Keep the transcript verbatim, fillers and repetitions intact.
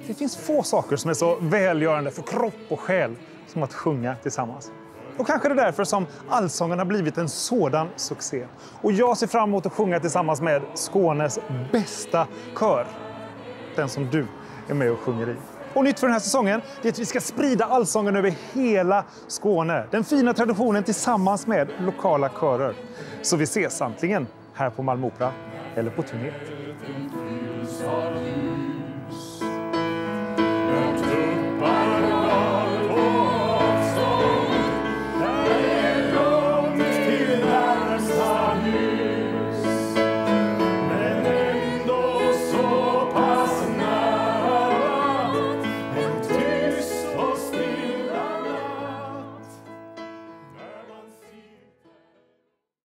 Det finns få saker som är så välgörande för kropp och själ som att sjunga tillsammans. Och kanske det är därför som Allsången har blivit en sådan succé. Och jag ser fram emot att sjunga tillsammans med Skånes bästa kör. Den som du är med och sjunger i. Och nytt för den här säsongen är att vi ska sprida Allsången över hela Skåne. Den fina traditionen tillsammans med lokala körer. Så vi ses antingen här på Malmö Opera eller på turné. Bye.